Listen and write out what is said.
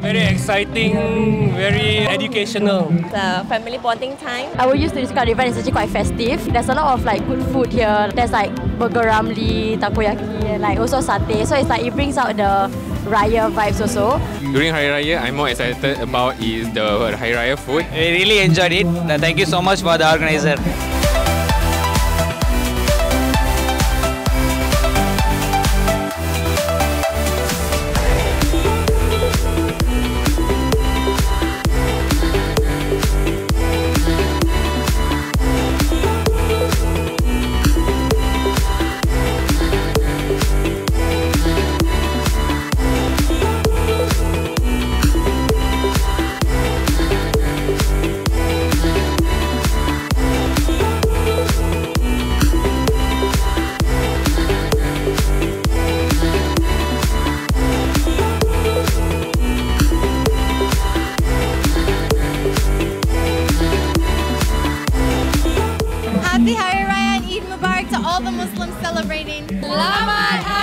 Very exciting, very educational. It's a family bonding time. I would use to describe the event is actually quite festive. There's a lot of like good food here. There's like burger ramli, takoyaki, and like also satay. So it's like it brings out the Raya vibes also. During Hari Raya, I'm more excited about is the Hari Raya food. I really enjoyed it. Thank you so much for the organizer. Happy Hari Raya and Eid Mubarak to all the Muslims celebrating. Selamat